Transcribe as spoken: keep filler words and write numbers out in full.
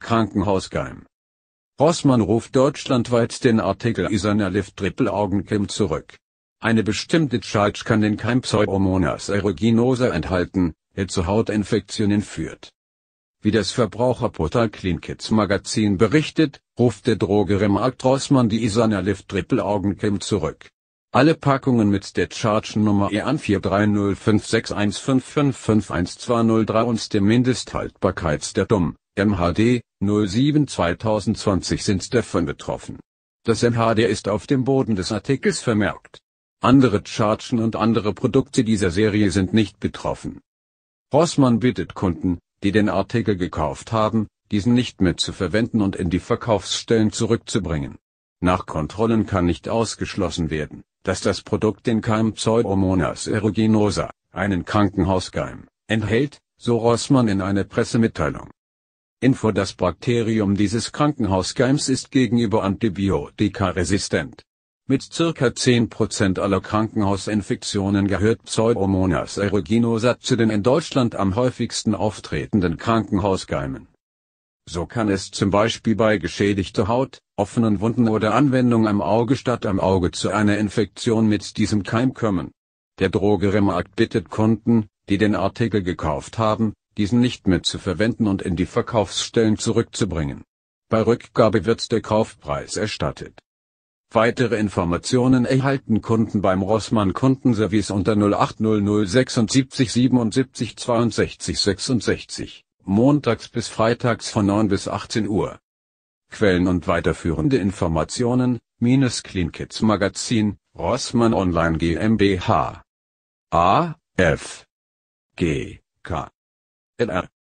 Krankenhauskeim. Rossmann ruft deutschlandweit den Artikel Isanalyf Triple Augencreme zurück. Eine bestimmte Charge kann den Keim Pseudomonas aeruginosa enthalten, der zu Hautinfektionen führt. Wie das Verbraucherportal CleanKids Magazin berichtet, ruft der Drogeriemarkt Rossmann die Isanalyf Triple Augencreme zurück. Alle Packungen mit der Chargennummer E an vier drei null fünf sechs eins fünf fünf fünf eins zwei null drei und der Mindesthaltbarkeitsdatum, M H D, null sieben zweitausendzwanzig sind davon betroffen. Das M H D ist auf dem Boden des Artikels vermerkt. Andere Chargen und andere Produkte dieser Serie sind nicht betroffen. Rossmann bittet Kunden, die den Artikel gekauft haben, diesen nicht mehr zu verwenden und in die Verkaufsstellen zurückzubringen. Nach Kontrollen kann nicht ausgeschlossen werden, dass das Produkt den Keim Pseudomonas aeruginosa, einen Krankenhauskeim, enthält, so Rossmann in einer Pressemitteilung. Info: Das Bakterium dieses Krankenhauskeims ist gegenüber Antibiotika resistent. Mit circa zehn Prozent aller Krankenhausinfektionen gehört Pseudomonas aeruginosa zu den in Deutschland am häufigsten auftretenden Krankenhauskeimen. So kann es zum Beispiel bei geschädigter Haut, offenen Wunden oder Anwendung am Auge statt am Auge zu einer Infektion mit diesem Keim kommen. Der Drogeriemarkt bittet Kunden, die den Artikel gekauft haben, diesen nicht mehr zu verwenden und in die Verkaufsstellen zurückzubringen. Bei Rückgabe wird der Kaufpreis erstattet. Weitere Informationen erhalten Kunden beim Rossmann Kundenservice unter null acht null null sechsundsiebzig siebenundsiebzig zweiundsechzig sechsundsechzig, montags bis freitags von neun bis achtzehn Uhr. Quellen und weiterführende Informationen, minus CleanKids Magazin, Rossmann Online GmbH. A, F, G, K, L R